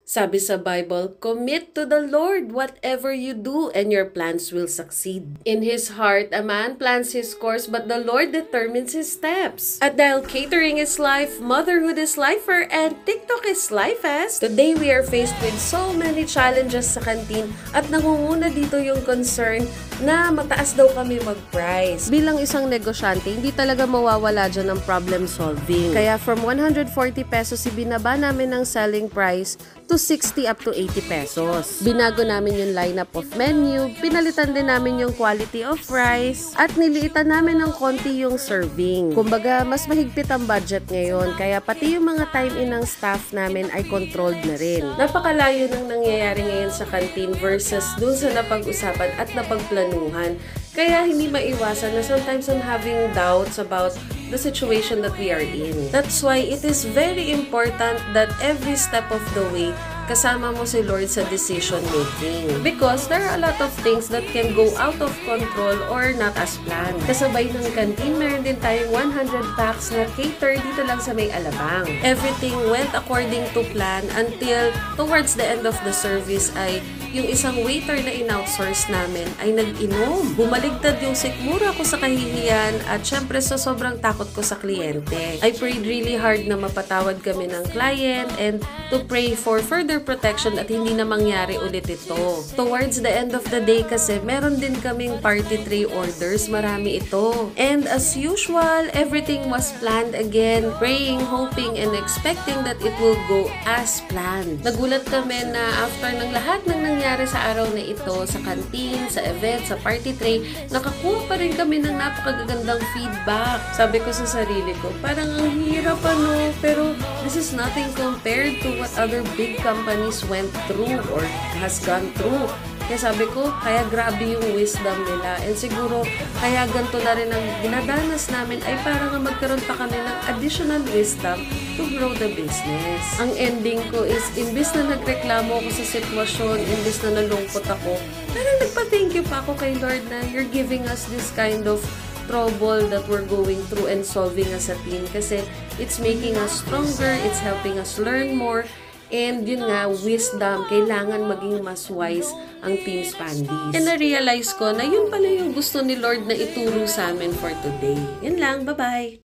Sabi sa Bible, commit to the Lord whatever you do and your plans will succeed. In his heart, a man plans his course but the Lord determines his steps. At dahil catering is life, motherhood is lifer, and TikTok is lifest, today we are faced with so many challenges sa canteen at nangunguna dito yung concern na mataas daw kami mag-price. Bilang isang negosyante, hindi talaga mawawala dyan ng problem solving. Kaya from 140 pesos, ibinaba namin ang selling price to 60 up to 80 pesos. Binago namin yung lineup of menu, pinalitan din namin yung quality of rice, at niliitan namin ng konti yung serving. Kumbaga, mas mahigpit ang budget ngayon, kaya pati yung mga time in ng staff namin ay controlled na rin. Napakalayo ng nangyayari ngayon sa canteen versus dun sa napag-usapan at napagplanuhan. Kaya hindi maiwasan na sometimes I'm having doubts about the situation that we are in. That's why it is very important that every step of the way, kasama mo si Lord sa decision making. Because there are a lot of things that can go out of control or not as planned. Kasabay ng canteen, meron din tayong 100 packs na cater dito lang sa may Alabang. Everything went according to plan until towards the end of the service ay yung isang waiter na in-outsource namin ay nag-inom. Bumaligtad yung sikmura ko sa kahihiyan at syempre sa sobrang takot ko sa kliyente. I prayed really hard na mapatawad kami ng client and to pray for further protection at hindi na mangyari ulit ito. Towards the end of the day kasi meron din kaming party tray orders, marami ito. And as usual, everything was planned again, praying, hoping, and expecting that it will go as planned. Nagulat kami na after ng lahat ng nangyari sa araw na ito, sa canteen, sa event, sa party tray, nakakuha pa rin kami ng napakagandang feedback. Sabi ko sa sarili ko, parang ang hirap pero this is nothing compared to what other big companies went through or has gone through. Kaya sabi ko, kaya grabe yung wisdom nila. And siguro, kaya ganito na rin ang dinadanas namin ay para nga magkaroon pa kami ng additional wisdom to grow the business. Ang ending ko is, imbis na nagreklamo ako sa sitwasyon, imbis na nalungkot ako, parang nagpa-thank you pa ako kay Lord na you're giving us this kind of trouble that we're going through and solving as a team. Kasi it's making us stronger, it's helping us learn more, and yun nga, wisdom, kailangan maging mas wise ang Team Spandies. And na-realize ko na yun pala yung gusto ni Lord na ituro sa amin for today. Yun lang, bye-bye!